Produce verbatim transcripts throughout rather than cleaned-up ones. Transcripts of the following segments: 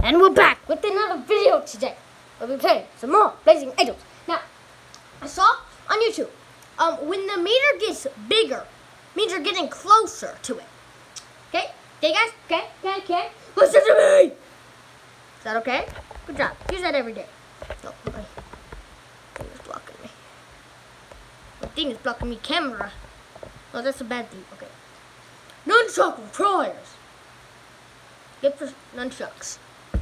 And we're back with another video today. We'll be playing some more Blazing Angels. Now, I saw on YouTube, um, when the meter gets bigger, means you're getting closer to it. Okay? Okay, guys? Okay? Okay? Okay? Listen to me! Is that okay? Good job. Use that every day. Oh, my thing is blocking me. My thing is blocking me. Camera. Oh, that's a bad thing. Okay. Nunchuck pliers. Get for nunchucks.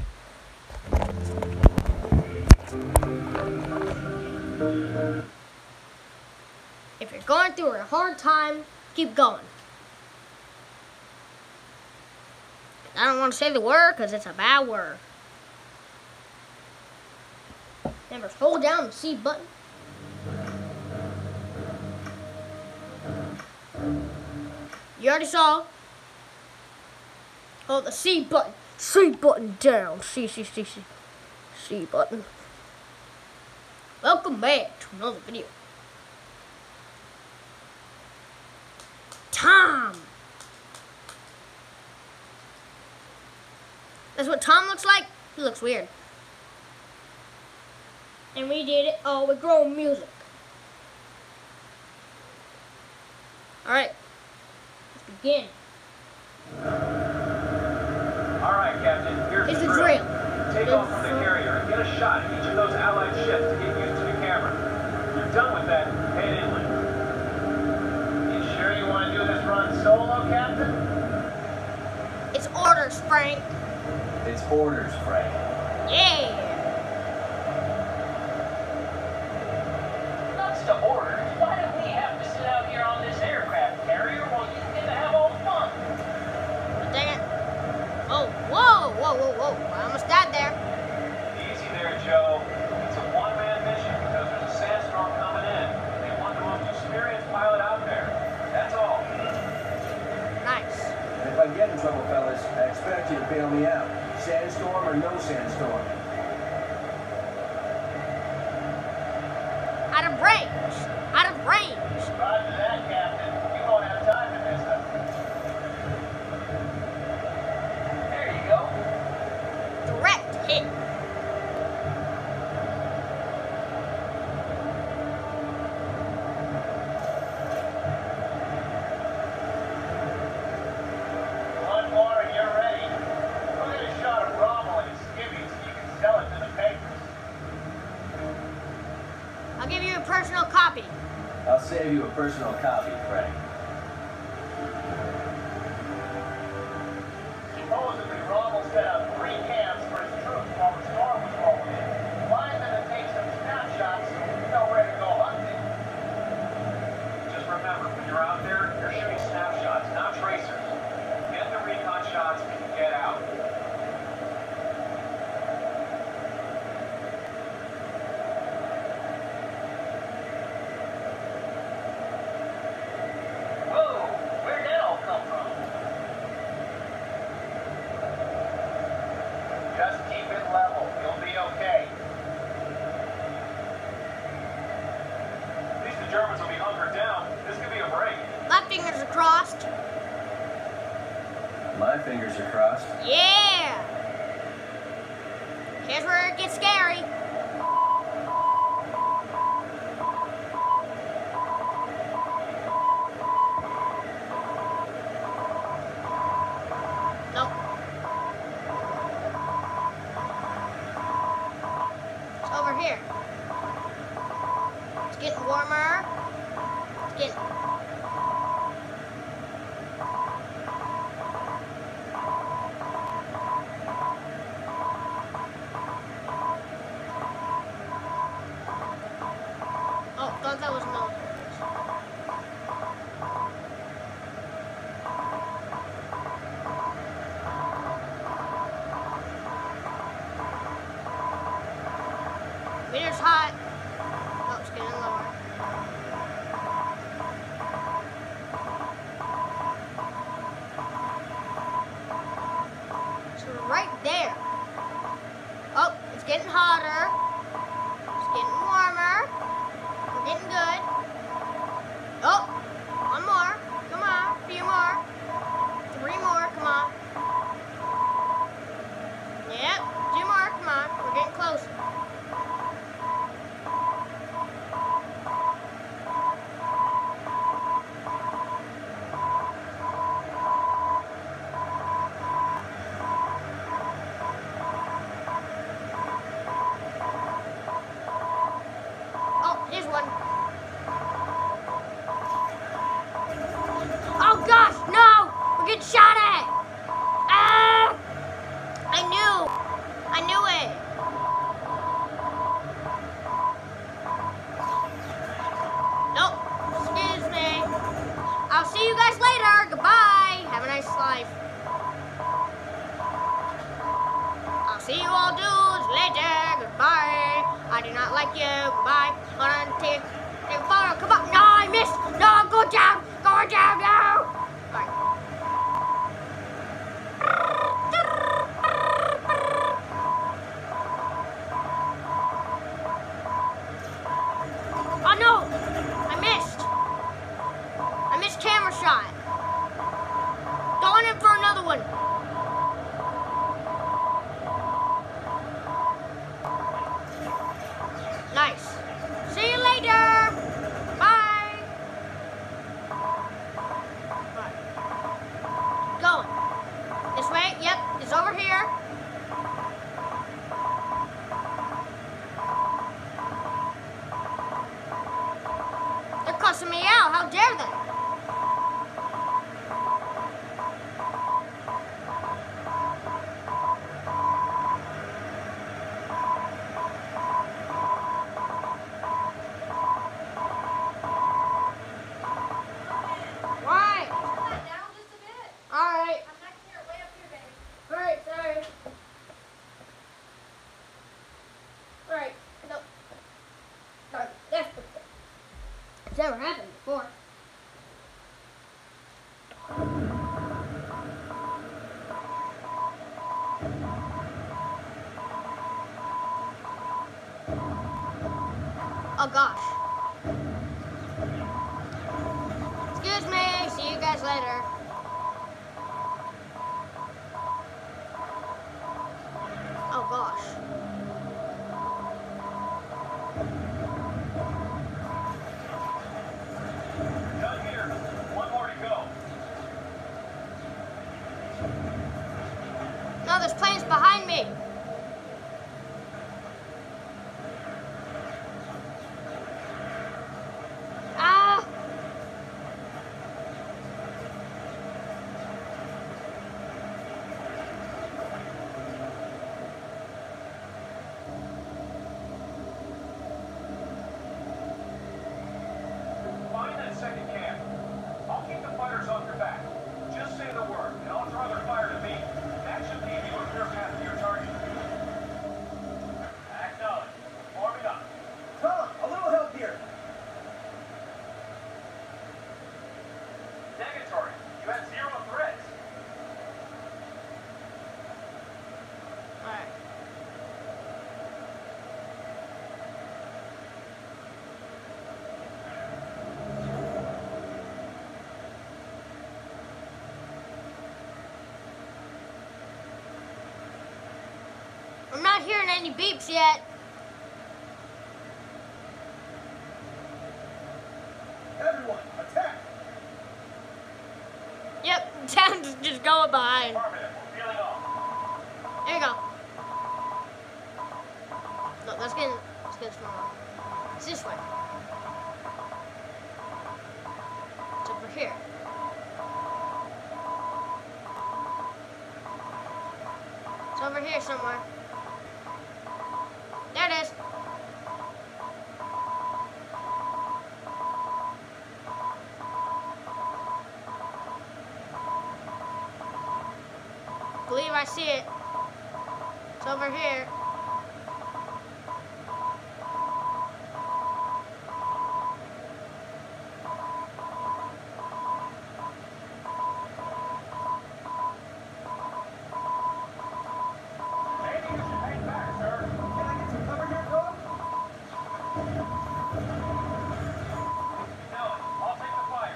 If you're going through a hard time, keep going. I don't want to say the word because it's a bad word. Remember, hold down the C button. You already saw. Hold the C button. C button down. C, C, C, C. C button. Welcome back to another video. Tom. That's what Tom looks like. He looks weird. And we did it all with grown music. Alright. Let's begin. Alright, Captain. Here's It's the a drill. drill. Take off from the carrier and get a shot at each of those allied ships to get used to the camera. When you're done with that, head inland. You sure you want to do this run solo, Captain? It's orders, Frank. It's orders, Frank. Yeah. Nuts to orders. Why do we have to sit out here on this aircraft carrier while you get to have all the fun? Dang it. Oh, whoa, whoa, whoa, whoa. I almost died there. Easy there, Joe. It's a one-man mission because there's a sandstorm coming in. They want the most experienced pilot out there. That's all. Nice. If I get in trouble, fellas, I expect you to bail me out. Sandstorm or no sandstorm. Out of range. Out of range. Roger that, Captain. You won't have time to miss them. There you go. Direct hit. One more and you're ready. Go get a shot of Rommel and his skivvies so you can sell it to the papers. I'll give you a personal copy. I'll save you a personal copy, Frank. Supposedly, Rommel set up three camps for his troops while the storm was rolling in. Find them and take some snapshots so we know where to go hunting. Just remember, when you're out there, you're shooting snapshots, not tracers. Get the recon shots and get out. Whoa, where'd that all come from? Just keep it level. You'll be okay. At least the Germans will be hunkered down. This could be a break. My fingers are crossed. My fingers are crossed. Yeah. Here's where it gets scary. Nope. It's over here. It's getting warmer. It's getting... Oh, thought that was military. Meter's hot. Oh, it's getting lower. It's right there. Oh, it's getting hotter. It's getting warmer. We're getting good. Oh, one more. Come on, a few more. Three more, come on. Yep. one. Oh gosh, no! We're getting shot at! Ah! I knew! I knew it! Nope. Excuse me. I'll see you guys later. Goodbye. Have a nice life. I'll see you all dudes later. Goodbye. I do not like you. Goodbye. Hold on. Take, take a photo. Come on. No, I missed. No, I'm going down. Going down now. Bye. Oh no. I missed. I missed camera shot. Going in for another one. Nice. See you later. Bye. Right. Going. This way. Yep. It's over here. They're cussing me out. How dare they? Why? Turn that down just a bit. All right. I'm back here, way up here, baby. All right. Sorry. All right. No. Sorry. That's perfect. It's never happened before. Oh gosh. Excuse me. See you guys later. Oh gosh. Done here. One more to go. No, there's planes behind me. Ah! Find that second camp. I'll keep the fighters off your back. Just say the word, and I'll draw their fire to me. That should leave you a clear path to your target. Acknowledge. Forming up. Tom, a little help here. Negatory. You had zero threats. Alright. I'm not hearing any beeps yet. Everyone, attack! Yep, sounds just going behind. Affirmative. Feeling off. There you go. Look, let's get let's get smaller. It's this way. It's over here. It's over here somewhere. There it is. Believe I see it. It's over here. Maybe you should hang back, sir. Can I get some cover here, Tom? No, I'll take the fire.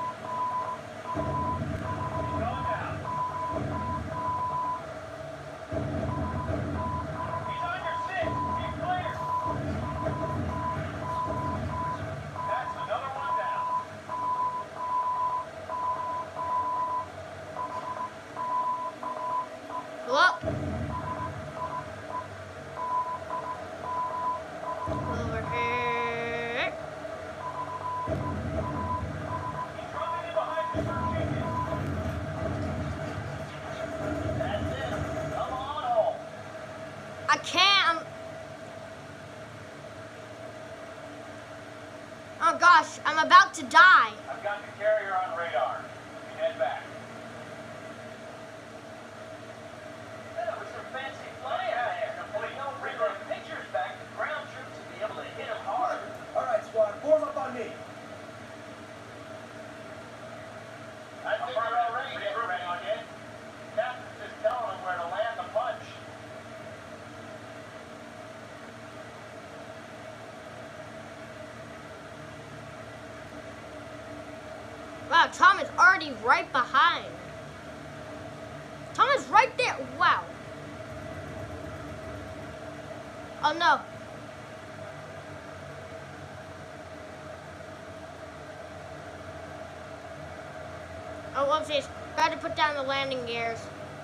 He's going down. I can't. I'm... Oh gosh, I'm about to die. I've got the carrier on radar. We head back. That was some fancy flying there. Complete. No, bring our pictures back. The ground troops will be able to hit them hard. All right, squad, form up on me. I think we're already regrouping on you. Captain's just telling them where to land the punch. Wow, Tom is already right behind. Tom is right there. Wow. Oh no. Oh, whoopsies. Got to put down the landing gears.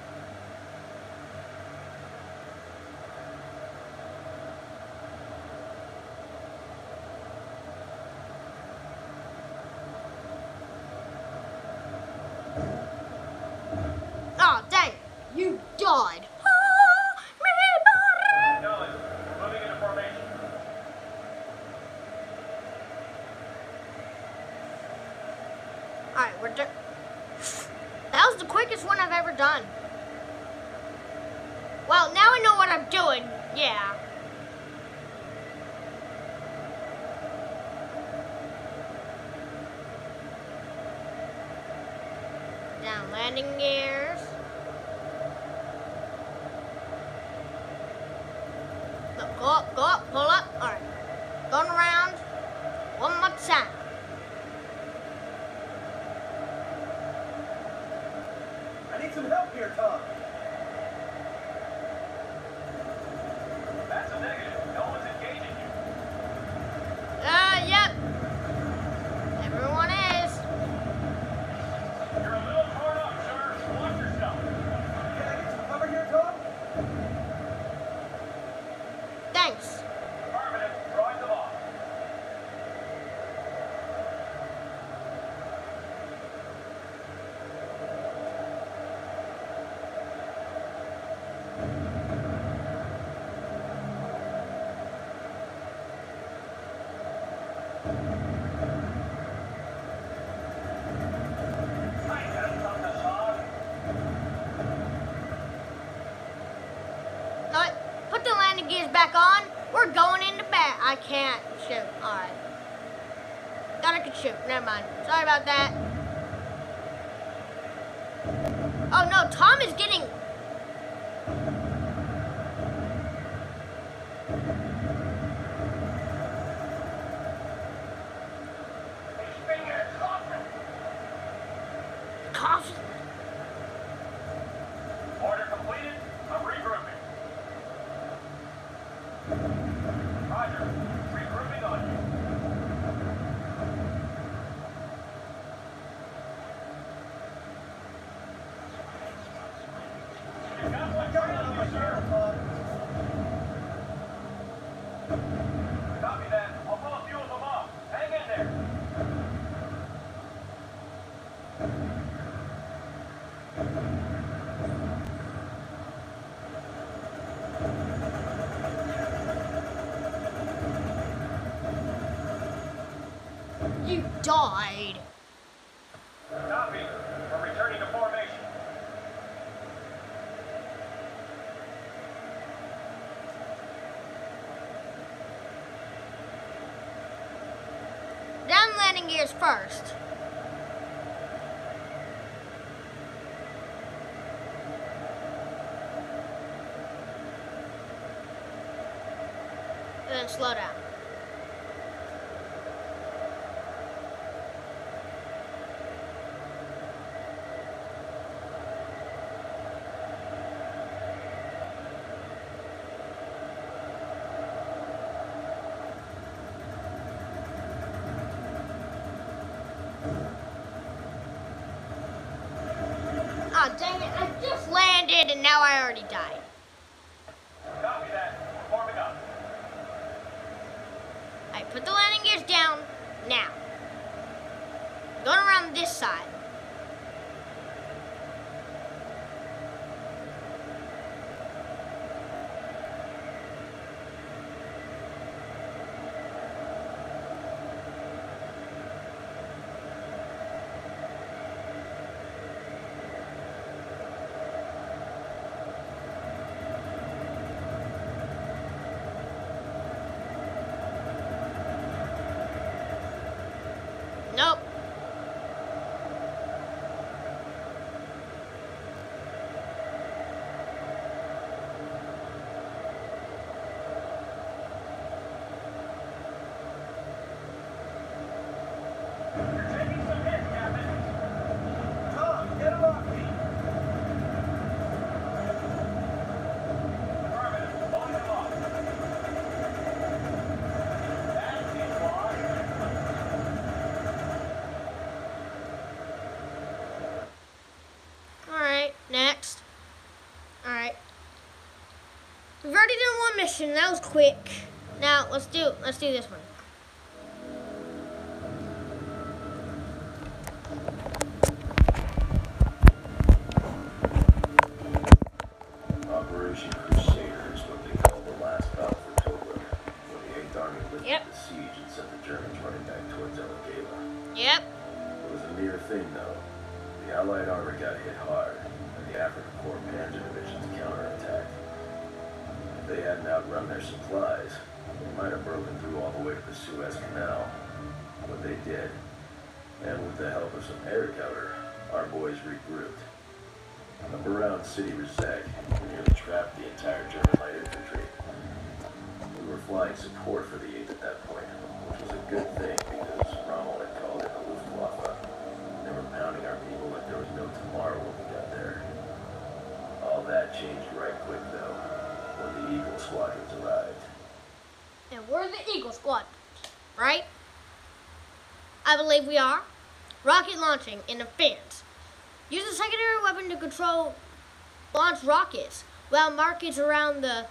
Oh, dang. You died. Acknowledge. Moving into formation. Alright, we're done. That was the quickest one I've ever done. Well, now I know what I'm doing. Yeah. Down landing gears. Look, go up, go up, pull up. Alright. Going around. One more time. I need some help here, Tom. That's a negative. No one's engaging you. Uh, yep. Everyone is. You're a little torn up, sir. Watch yourself. Can I get some cover here, Tom? Thanks. Affirmative. Drawing them off. No, put the landing gears back on. We're going into bed. I can't shoot. Alright. Thought I could shoot. Never mind. Sorry about that. Oh no, Tom is getting... Coffee. Order completed. I'm regrouping. Roger. Regrouping on you. You've got one ground on you, sir. Copy that. I'll pull a few of them off. Hang in there. You died. Copy. We're returning to formation. Down landing gears first. And then slow down. Oh, dang it. I just landed and now I already died. Copy that. We're forming up. I put the landing gears down now. Going around this side. Nope. You're taking some hits, Captain. Tom, get him off me. Affirmative. Pulling him off. That's his loss. Alright, next. Alright. We've already done one mission, that was quick. Now let's do let's do this one. Operation Crusader is what they call the last battle for Tobruk, when the eighth Army lifted Yep. the siege and sent the Germans running back towards Elagala. Yep. It was a near thing, though. The Allied armor got hit hard, and the African Corps Panzer Divisions counterattacked. If they hadn't outrun their supplies, they might have broken through all the way to the Suez Canal. But they did, and with the help of some air cover, our boys regrouped. Up around City Rizek, we nearly trapped the entire German light infantry. We were flying support for the eighth at that point, which was a good thing because Rommel had called in the Luftwaffe. They were pounding our people like there was no tomorrow when we got there. All that changed right quick, though, when the Eagle squadrons arrived. And we're the Eagle Squad, right? I believe we are. Rocket launching interference. Use a secondary weapon to control launch rockets while markets around the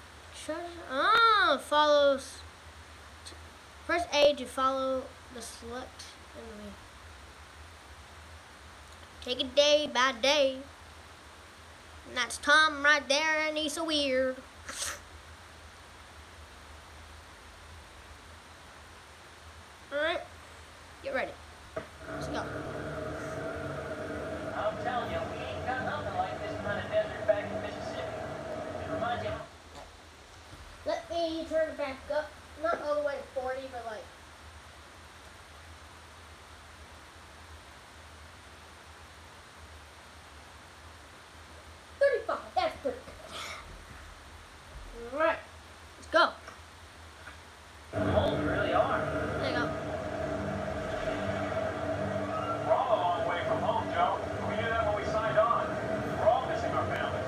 ah follows. Press A to follow the select enemy. Take it day by day. And that's Tom right there, and he's so weird. Alright, get ready. Let's go. I'm telling you, we ain't got nothing like this kind of desert back in Mississippi. It reminds you. Let me turn it back up. Not all the way to forty, but like. thirty-five, that's pretty good. Alright, let's go. Cold, you really are. There you go. We're all a long way from home, Joe. We knew that when we signed on. We're all missing our families.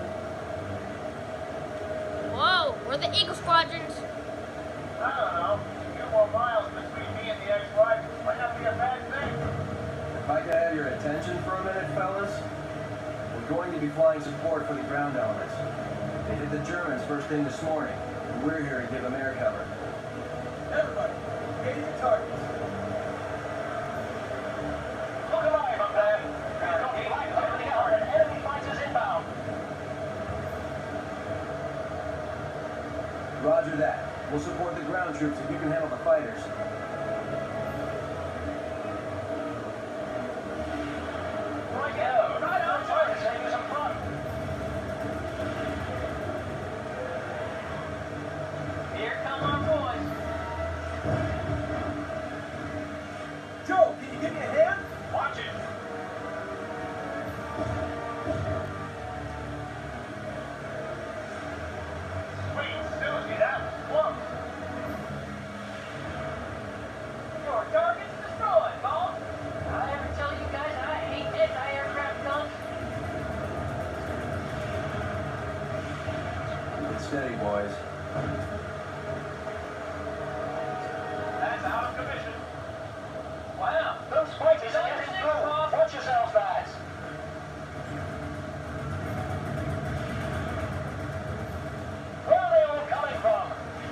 Whoa, we're the Eagle Squadrons. I don't know. A few more miles between me and the ex-wife might not be a bad thing. If I could have your attention for a minute, fellas. We're going to be flying support for the ground elements. They hit the Germans first thing this morning, and we're here to give them air cover. Everybody, get your targets. Look alive up there. Don't be like somebody else. An enemy finds us inbound. Roger that. We'll support the ground troops if you can handle the fighters. Right out. Right out. Try to save you some fun. Here come our boys. Joe, can you give me a hand? Watch it. Sweet Susie, that was close. Your target's destroyed, boss. I ever tell you guys I hate anti-aircraft guns? Keep it steady, boys. That's out of commission. Wow, those spikes are getting through. Watch yourselves, guys. Where are they all coming from?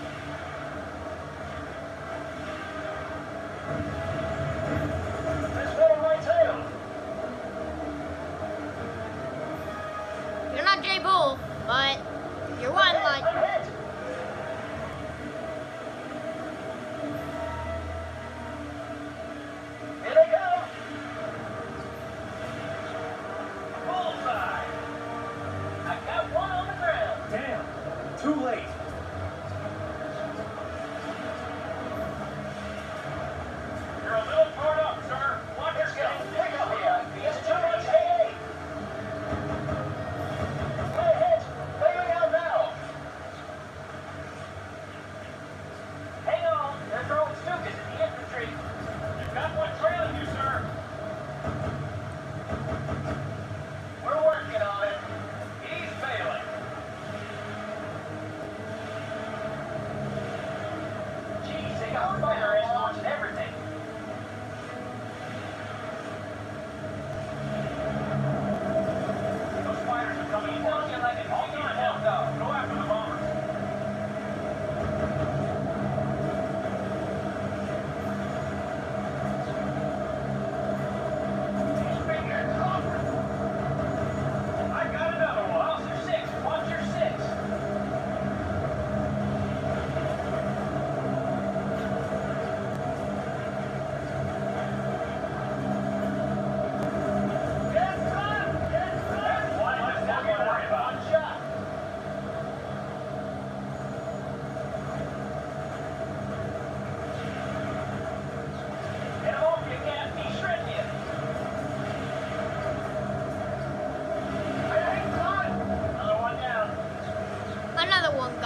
This one on my tail. You're not Jay Bull, but you're one like. I'm hit. Here they come. Bullseye. I got one on the ground. Damn, too late. You're a little far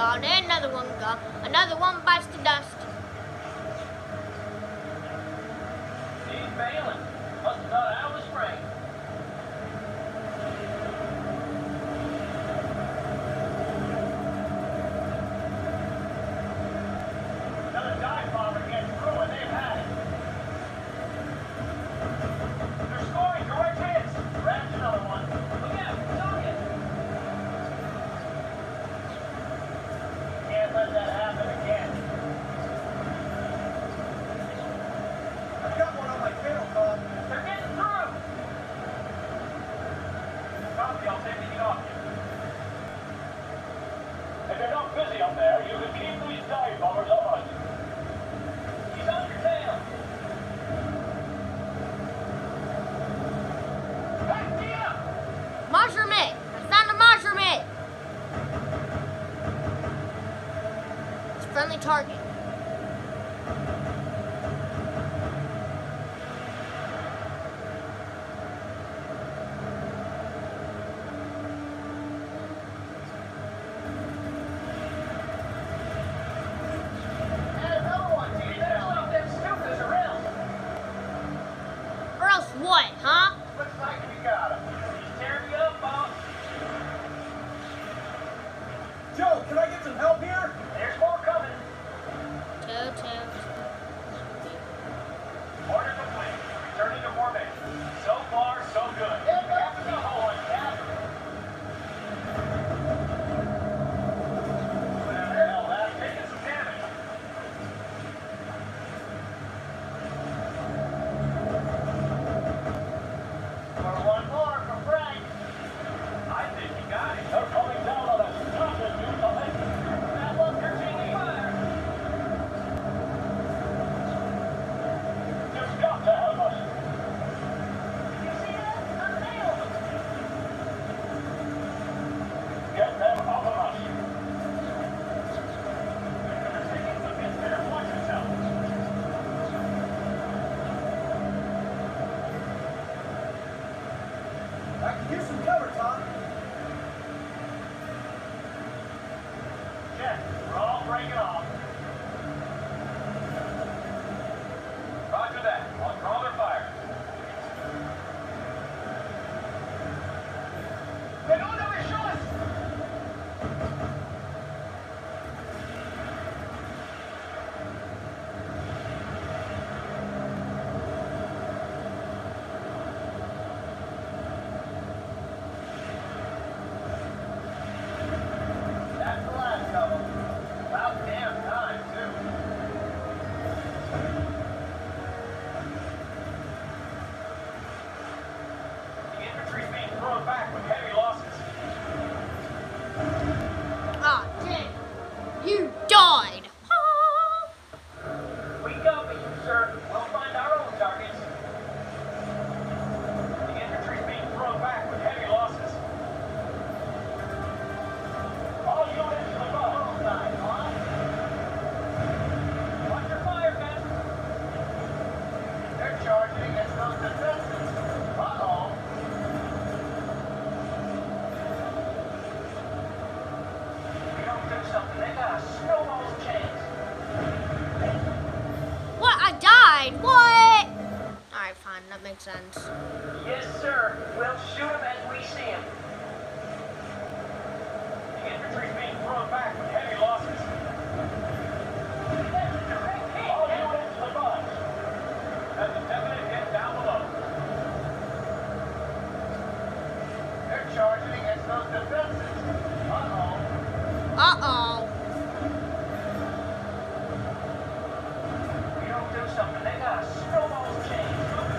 gone, and another one gone. Another one bites the dust. He's bailing. Must have thought I was right. Another dive bomber gets through and they've had it. They're scoring direct hits. Grabs another one. Look out, target. Can't let that happen again. I've got one on my tail, Bob. They're getting through. Copy, I'll take the heat off you. If you're not busy up there, you can keep these dive bombers up on you. He's on your tail. Back to you. Measurement. I found a measurement. It's a friendly target. And another one. You better leave them snoopers around. Or else what, huh? Looks like you got him. He's tearing you up, Bob. Joe, can I get some help here? There's more coming. Two, two. Order complete. Returning to formation. So far, so good. Captain Eagle on cap. Well, that's taking some damage. For one more for Frank. I think he got it. They're coming down on us. Not just use the leg. That one, you're taking fire. You've got to help us. You see that? I nailed him. Get them off of us. They're taking some hits there. Watch yourself. I can use some cover, Tom. Check. We're all breaking off. Roger that. I'll draw their fire. They don't know their shots! That's the last of them. About damn time, too. The infantry's being thrown back with heavy losses. Ah, dang. You died. We copy, sir. We'll find our own targets. The infantry's being thrown back with heavy losses. All units to the bottom side, huh? Watch your fire, men. They're charging against those defenses. Uh-oh. We don't do something, they got a snowball's chance. What? I died. What? Alright, fine. That makes sense. Yes, sir. We'll shoot him as we see him. The infantry's being thrown back with heavy losses. All units to the box. That's a definite hit down below. They're charging against those defenses. Uh-oh. Uh-oh. We don't do something, they got a snowball's chance.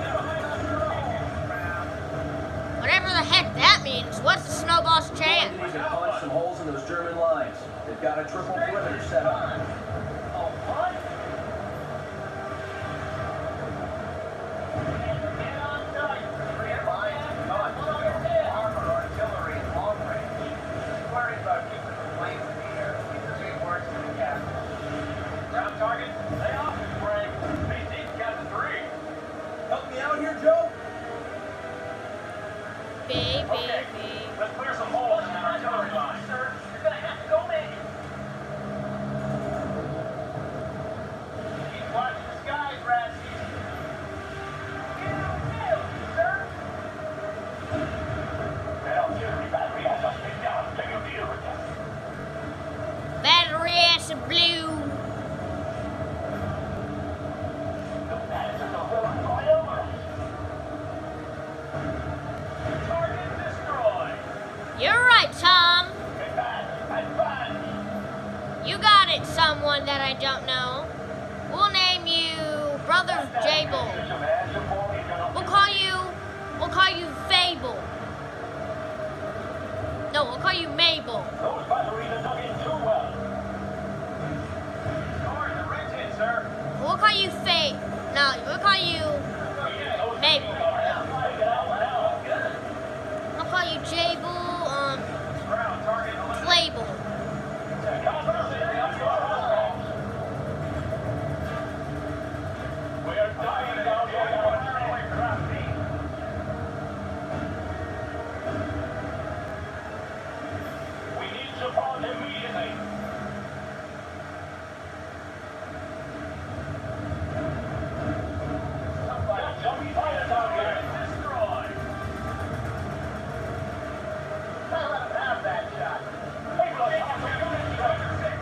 Whatever the heck that means. What's the snowball's chance? You can punch some holes in those German lines. They've got a triple perimeter set up. Oh, what? Get on site. Three lines, guns, armor, artillery, and long range. Worried about keeping the planes in the air. These are big words to the captain. Ground target, lay off, Frank. B C's got the three. Help me out here, Joe. Baby, Okay, baby. let's clear some holes in the artillery line. Sir, you're gonna have to go manual. You got it, someone that I don't know. We'll name you Brother Jable. We'll call you, we'll call you Fable. No, we'll call you Mabel. Those batteries are dug in too well. Sorry, the red's in, sir. We'll call you Faye. No, we'll call you Mabel. I'll call you Jable, um, Playable. We're dying down here. We need support immediately. Somebody jump fire down here and destroy. Let him have that shot. Take the shot for unit striker six.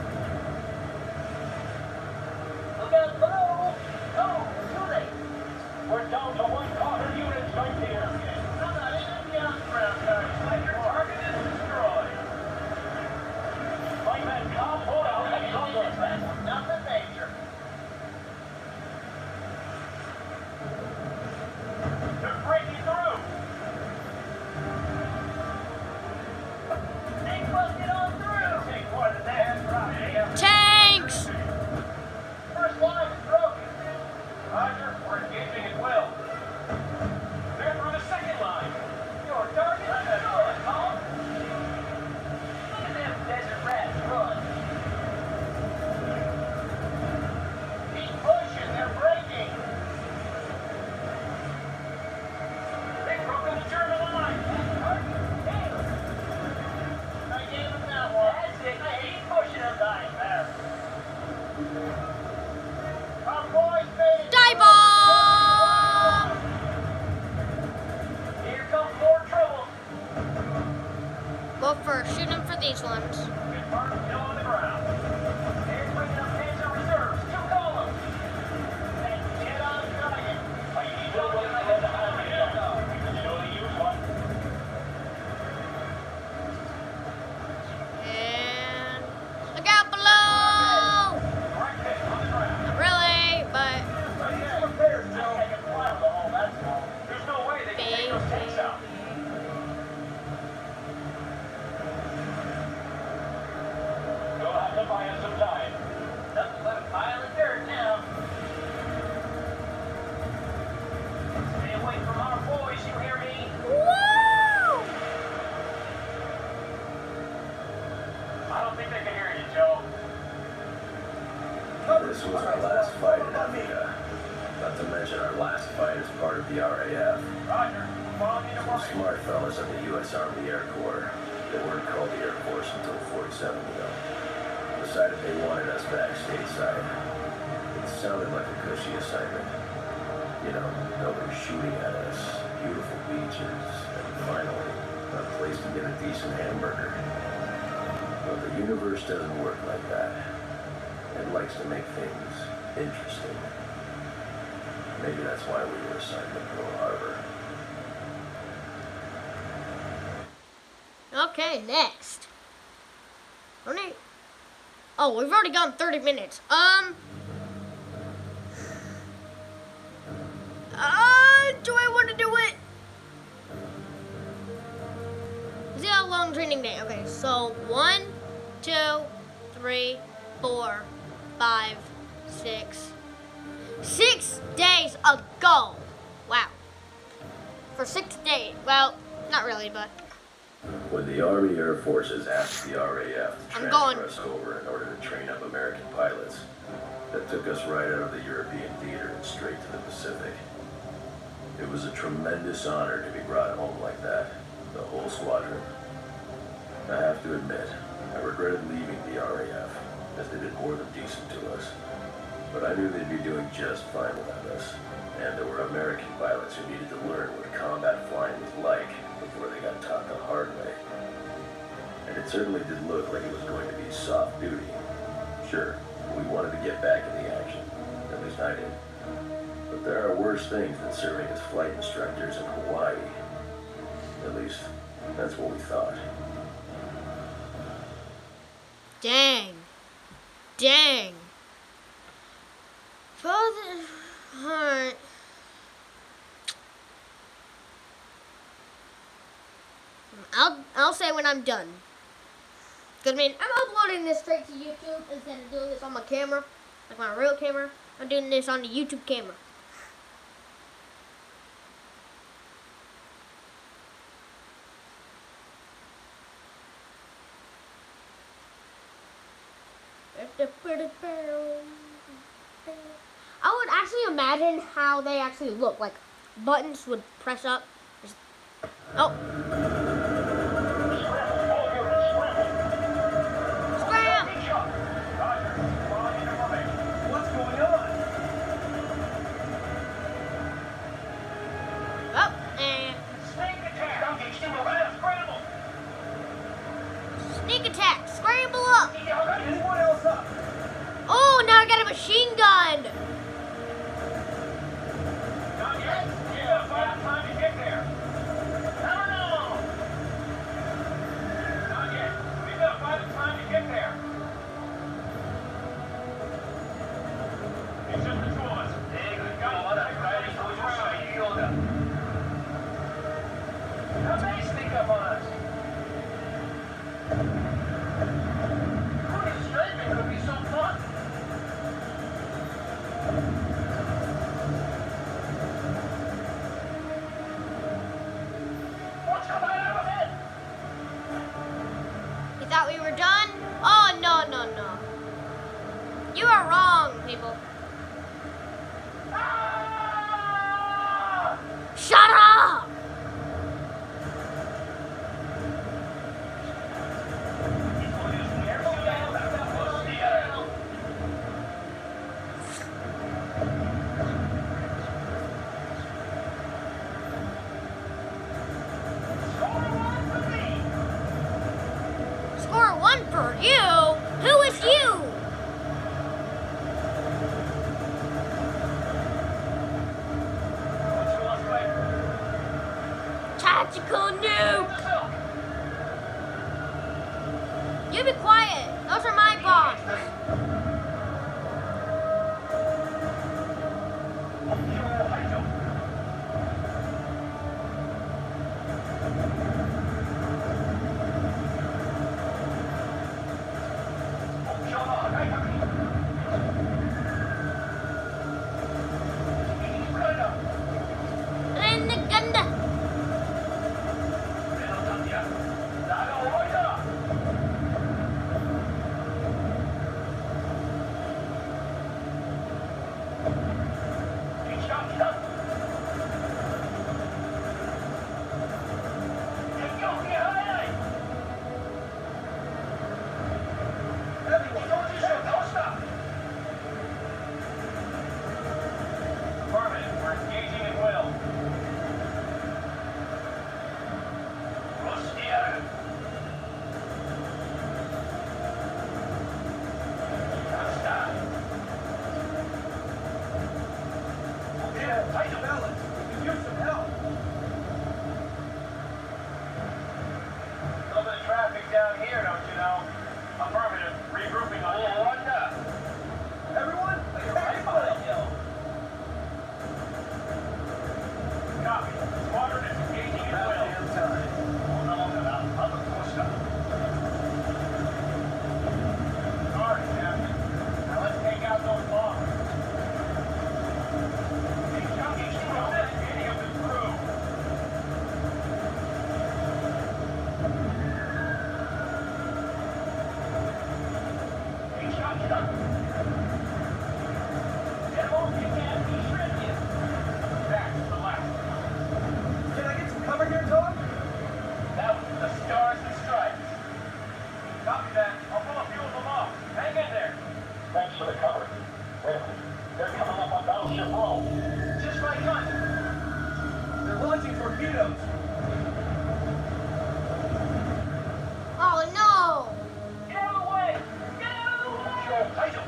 Look out below. No, too late. We're down to one quarter units right here. I'm not even beyond ground, guys. Your target is destroyed. My man can't hold out any longer. Nothing major. They're breaking through. They busted on through. Take more than that. Right. Tanks! First line is broken. Roger, we're engaging at will. They're through the second line. Your target is destroyed, Colin. Look at them desert rats run. Keep pushing, they're breaking. They've broken the German line. I gave him that one. That's it. Keep pushing them, guys. There. Our boys made it. Die bomb! Here comes more trouble. Go first. Shoot them for these ones. Good part still on the ground. They're bringing up Panzer reserves. Two columns. And get on target. I need to look at the hand. We can surely use one. And look out below! Right there on the ground. Not really, but Repairs, Joe. Taking fire of the hole, that's all. There's no way they can take those tanks out. You'll have to buy us some time. Nothing but a pile of dirt now. Stay away from our boys, you hear me? woo! I don't think they can hear you, Joe. This was our last fight in Amiga. Not to mention our last fight as part of the R A F. Roger. Follow me to Some work. smart fellas in the U S Army Air Corps, they weren't called the Air Force until forty-seven ago, decided they wanted us back stateside. It sounded like a cushy assignment. You know, nobody shooting at us, beautiful beaches, and finally, a place to get a decent hamburger. But the universe doesn't work like that. It likes to make things interesting. Maybe that's why we were assigned to Pearl Harbor. Okay, next. Only. Oh, we've already gone thirty minutes. Um. Uh, do I want to do it? See how long training day? Okay, so one, two, three, four, five, six. Six days ago. Wow. For six days. Well, not really, but. When the Army Air Forces asked the R A F to I'm transfer going. us over in order to train up American pilots, that took us right out of the European theater and straight to the Pacific. It was a tremendous honor to be brought home like that, the whole squadron. I have to admit, I regretted leaving the R A F, as they did more than decent to us. But I knew they'd be doing just fine without us, and there were American pilots who needed to learn what combat flying was like before they got taught the hard way. And it certainly did look like it was going to be soft duty. Sure, we wanted to get back in the action, at least I did. But there are worse things than serving as flight instructors in Hawaii. At least, that's what we thought. Dang. And I'll say when I'm done. Because, I mean, I'm uploading this straight to YouTube instead of doing this on my camera, like my real camera. I'm doing this on the YouTube camera. I would actually imagine how they actually look. Like, buttons would press up. Just, oh. Scram! What's going on? Oh, and sneak attack. Scramble up. Anyone else up? Oh, now I got a machine gun. Not yet. You got five time to get there. No, no. Not yet. We got five time to get there. It's just the two of us. Hey, good God. Ready for the ride. You hold up. How may sneak up on us? Pretty straight, it could be some fun. What's coming out of it? You thought we were done? Oh, no, no, no. You are wrong, people. Ah! Shut up! Score one for you? Who is you? Tactical noob! You be quiet. Those are my bombs. Reneganda. Fellas, we could use some help. A little bit of traffic down here, don't you know? Affirmative. Regrouping on you. What up? Everyone, Everybody yell. Copy. Squadron is engaging in about will. damn time. Hold on, hold on. I'll look for stuff. Sorry, Captain. Now let's take out those bombs. Hey, Chunky, shoot on this. Any of the crew. Hey, Chunky. Demo, you can't be shredded. Back to the left. Can I get some cover here, Dog? That was the Stars and Stripes. Copy that. I'll pull a few of them off. Hang in there. Thanks for the cover. Wait a minute. They're coming up on Battleship Row. Just like us. They're launching torpedoes. Oh, no. Get out of the way. Get out of the way. Sure, title.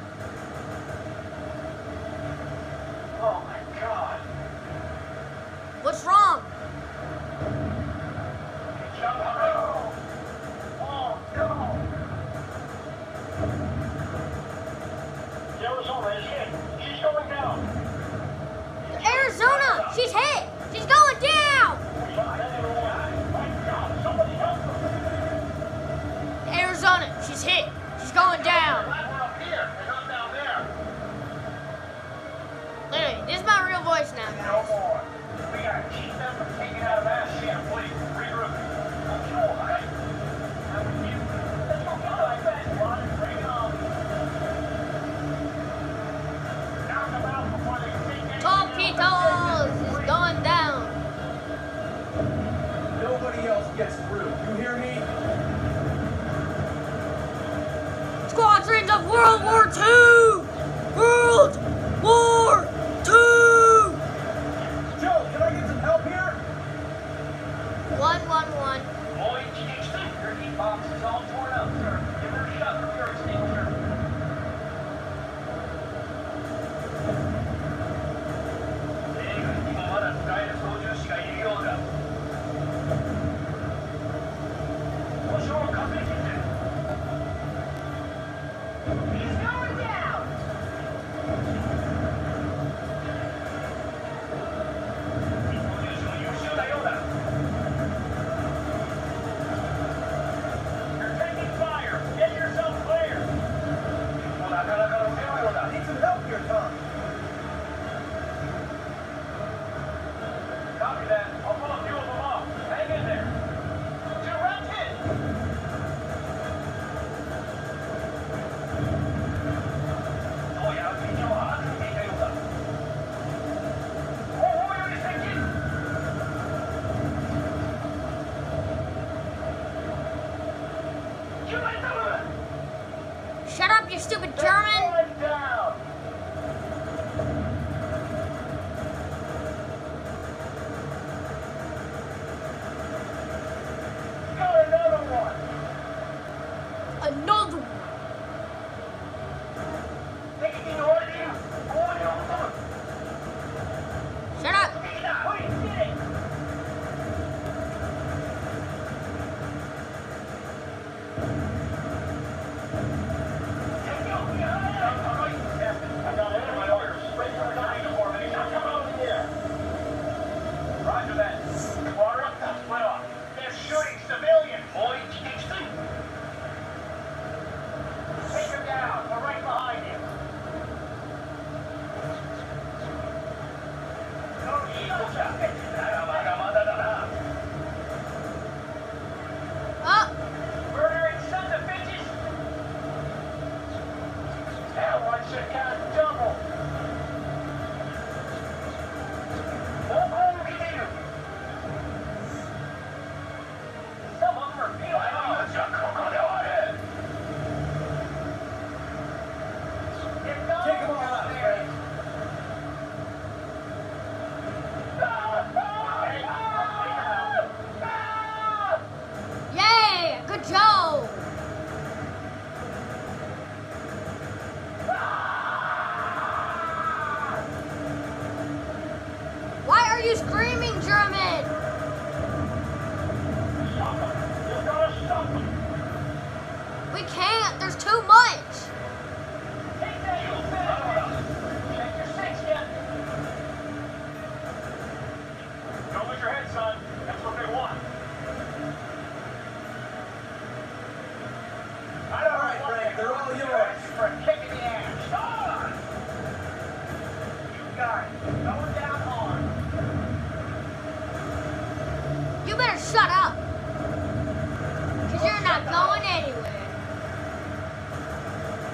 Oh my God. What's wrong? Jump up. Oh, no. The Arizona is hit. She's going down. Arizona! She's hit! She's going down! My God, somebody help coming. She's hit. She's going down. Glad we're up here and not down there. Literally, this is my real voice now, No guys. more. We gotta keep them from taking out of that shit. Please, regroup. Okay, all right. I'm with you. Let's go get like that. Run and bring it on. Knock them out before they sink anything Torpedoes is going down. Nobody else gets through. You hear me? Squadrons of World War Two! World War Two! Joe, can I get some help here? One, one, one. Boy, Kingston, your heat box is all torn up, sir. Give her a shot with your extinguisher. Hey, 今まだ使える操縦士がいるようだ。故障を確認して。He's going down! 操縦士も優秀なようだ。You're taking fire. Get yourself clear. もうなかなかの手のようだ。 Need some help here, Tom. Copy that. I'll pull a few of them off. Hang in there. Directed! どうやら敵を把握していたようだ。後方より接近。決まりだ。 Shut up, you stupid German! One down. Got another one. Another one. 敵に追われている。後方に追い込む。 Shut up! 敵だ。ほい、来て。敵を振り払え。I got it in my orders. Ready for the formation. Come out in the air. Roger that. Water up, split off. They're shooting civilians. Boy, Kingston. Take him down. We're right behind you. Oh, Murdering sons of bitches. That one should count double. Don't hold me here. Some of them are peeling off. Get down. Take 'em all out, Frank. yeah! Good job! Why are you screaming, German? Stop them. You gotta stop them. We can't. There's too much. Take that, you finish. Check your six yet. Don't lose your head, son. That's what they want. I don't All right, know what Frank, they they're all want. yours. For a kick in the ass. On! You got it. Going down hard. You better shut up. Because you're not going anywhere.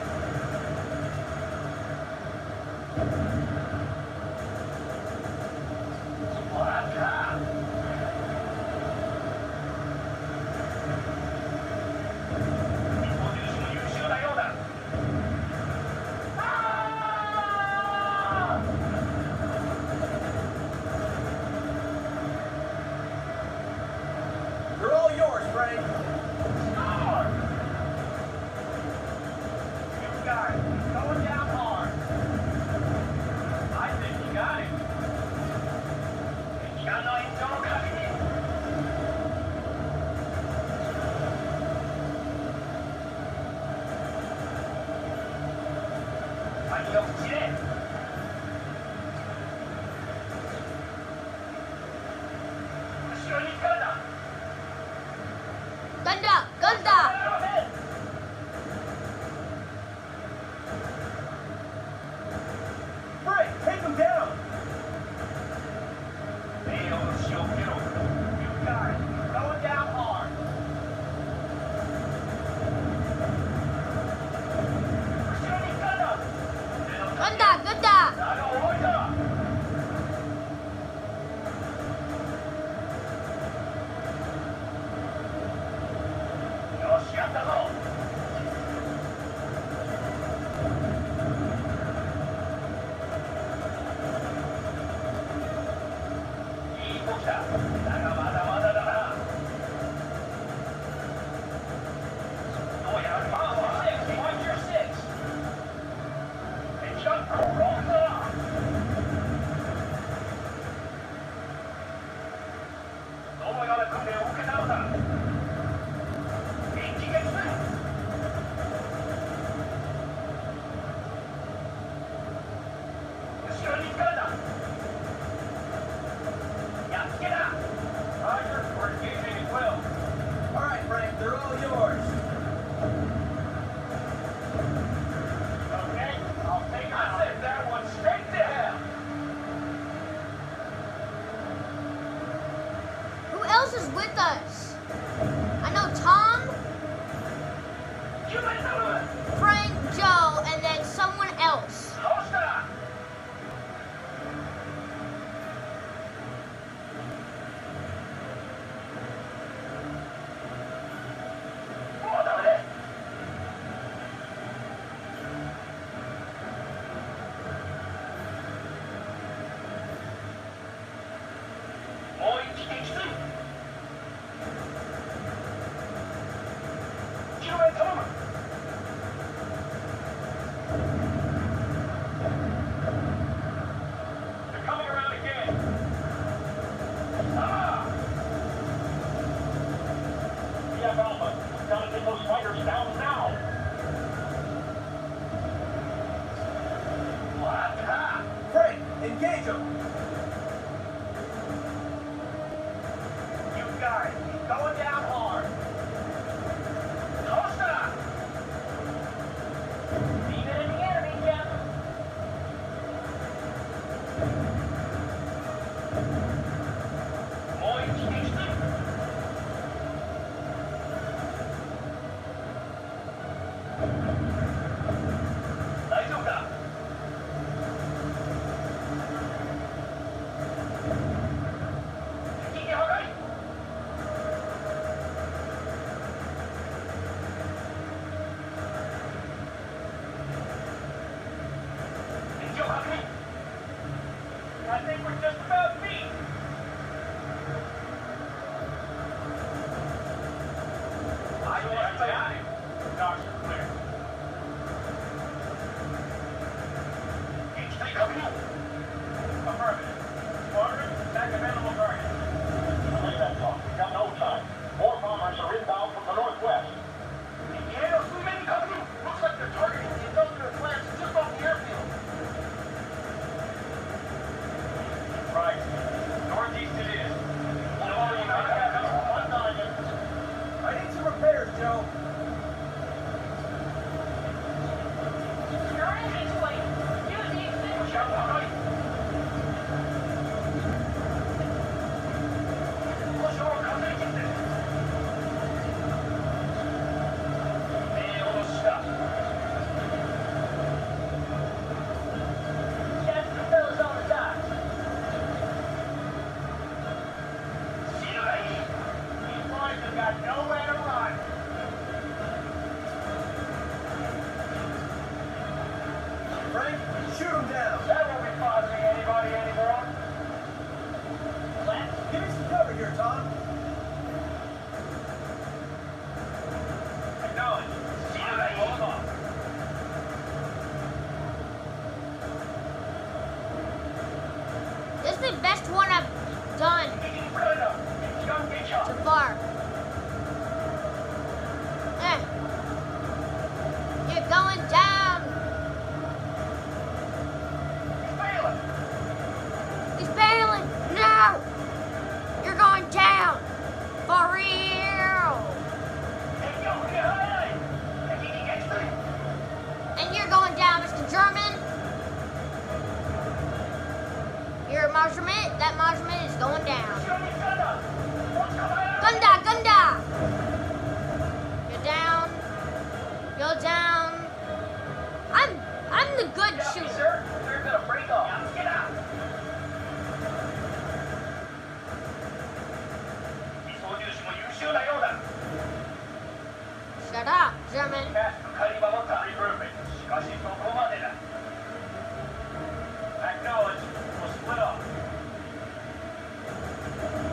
Acknowledge. We'll split up.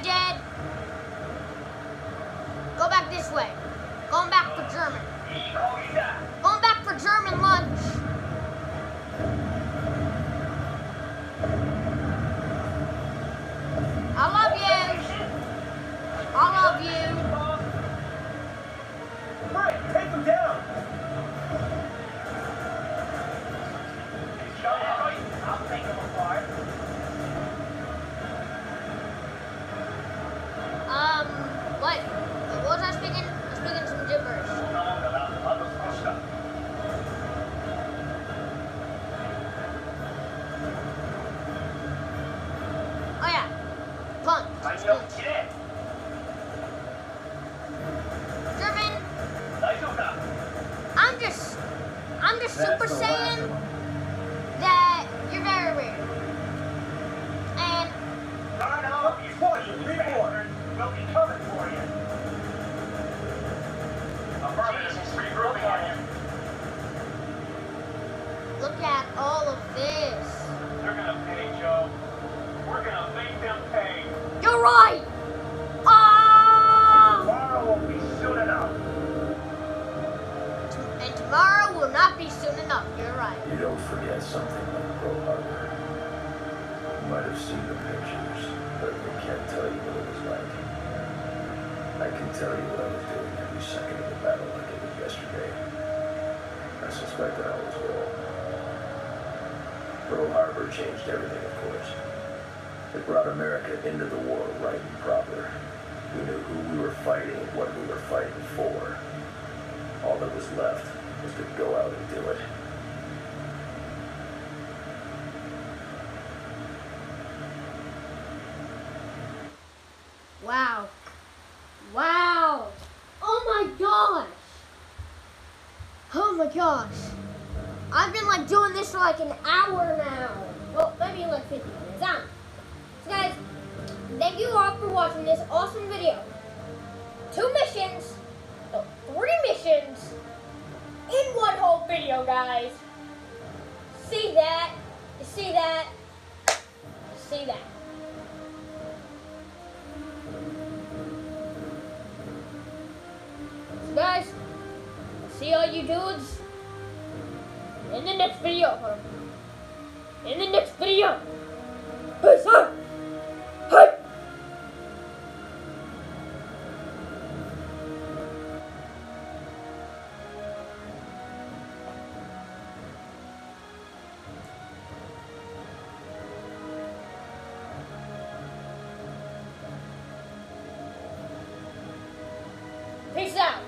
dead. Go back this way. Going back for German. Going back for German lunch. I love you. I love you. Right, take him down. I'll take him apart. Um, what? What was I speaking? I was speaking some gibberish. Oh yeah, punk. German. I'm just, I'm just That's Super the Saiyan last one. that you're very weird. And We'll be coming for you. Affirmative. Regrouping on you. look at all of this. They're gonna pay, Joe. We're gonna make them pay. You're right. Ah! Tomorrow won't be soon enough. And tomorrow will not be soon enough. You're right. You don't forget something like Pearl Harbor. You might have seen the pictures, but I can't tell you what it was like. I can tell you what I was doing every second of the battle like it was yesterday. I suspect I always will. Pearl Harbor changed everything, of course. It brought America into the war right and proper. We knew who we were fighting and what we were fighting for. All that was left was to go out and do it. Wow. Wow. Oh my gosh. Oh my gosh. I've been like doing this for like an hour now. Well, maybe like fifty minutes. I don't know. So guys, thank you all for watching this awesome video. Two missions, no, three missions in one whole video, guys. See that? You see that? You see that? So guys, see all you dudes in the next video. In the next video. Peace out. Hey. Peace out.